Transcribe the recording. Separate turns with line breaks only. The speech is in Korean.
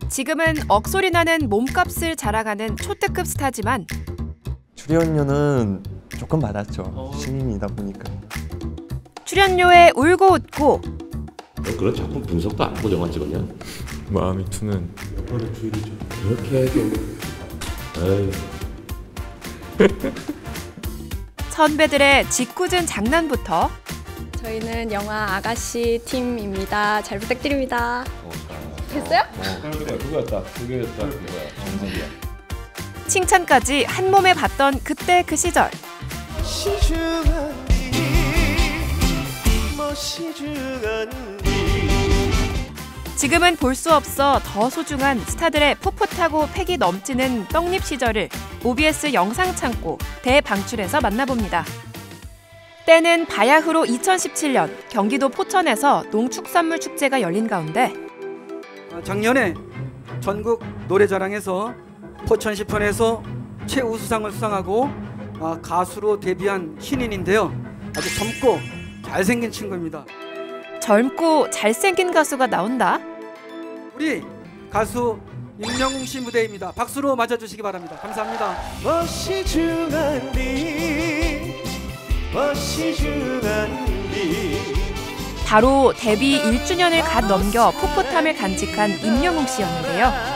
지금은 억소리 나는 몸값을 자랑하는 초특급 스타지만
출연료는 조금 받았죠. 신인이다 보니까.
출연료에 울고 웃고
그런 작품 분석도 안 하고 영화 찍었냐?
마음이 투는
영화의 주인이죠. 그렇게 해도 에이.
선배들의 짓궂은 장난부터
저희는 영화 아가씨 팀입니다. 잘 부탁드립니다. 됐어요?
그거였다. 그거야. 정석이야.
칭찬까지 한 몸에 받던 그때 그 시절. 지금은 볼 수 없어 더 소중한 스타들의 풋풋하고 패기 넘치는 떡잎 시절을 OBS 영상창고 대방출에서 만나봅니다. 때는 바야흐로 2017년 경기도 포천에서 농축산물 축제가 열린 가운데
작년에 전국 노래자랑에서 포천시 편에서 최우수상을 수상하고 가수로 데뷔한 신인인데요. 아주 젊고 잘생긴 친구입니다.
젊고 잘생긴 가수가 나온다?
우리 가수 임영웅 씨 무대입니다. 박수로 맞아주시기 바랍니다. 감사합니다.
바로 데뷔 1주년을 갓 넘겨 풋풋함을 간직한 임영웅 씨였는데요.